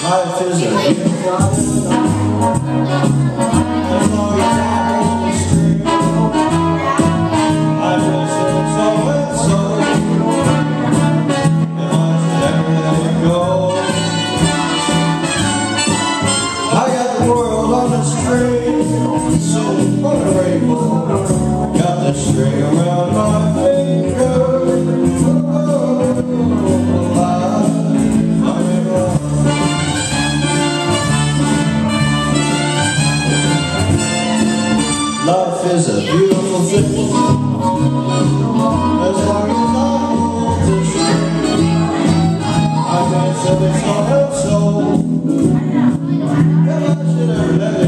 Life is a beautiful as long as I hold the string. I just feel so and so, and I should ever let it go. I got the world on the string, sitting on a rainbow. Got the string around my finger. Life is a beautiful thing, as long as I hold the string. I can't say it's not so, and I should ever let